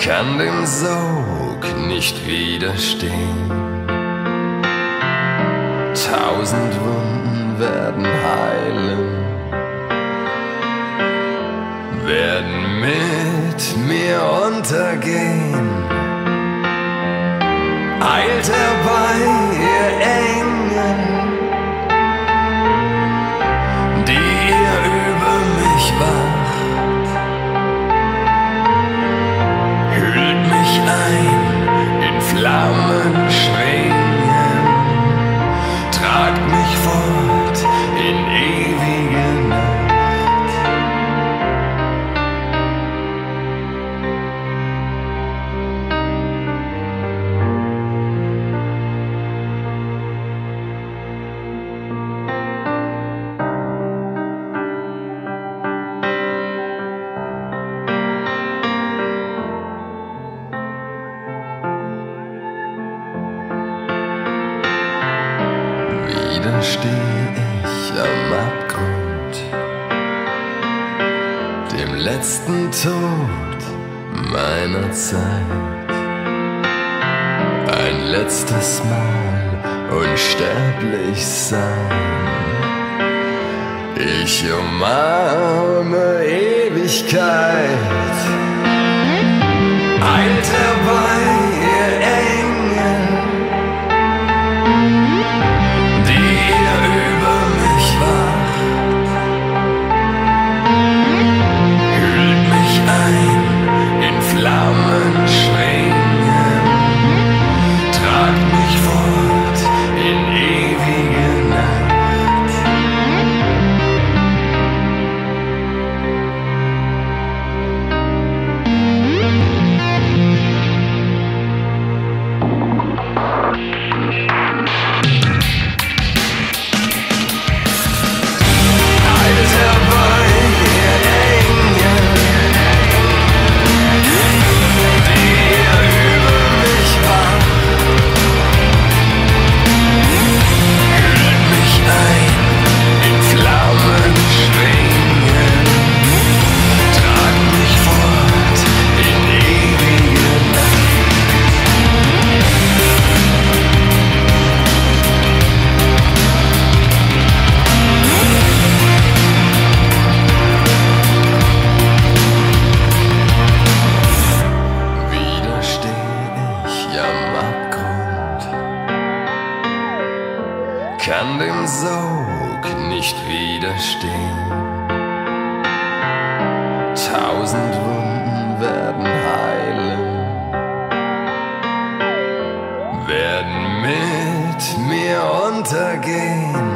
kann dem Sog nicht widerstehen. 1000 Wunden werden heilen, werden mit mir untergehen. Eilt herbei, ihr Engel, die ihr über mich wacht. Hüllt mich ein in Flammenschwingen, tragt mich fort in ewige Nacht. Wieder steh ich am Abgrund, dem letzten Tod meiner Zeit. Ein letztes Mal unsterblich sein. Ich umarme Ewigkeit. Eilt herbei, ihr Engel, die ihr über mich wacht. Hüllt mich ein in Flammenschwingen, tragt mich fort in ewige Nacht. Eilt herbei, ihr Engel, die ihr über mich wacht. Hüllt mich ein in Flammenschwingen, tragt mich fort in ewige Nacht. Wieder steh ich am Abgrund, kann dem Sog nicht widerstehen. 1000 Wunden werden heilen, werden mit mir untergehen.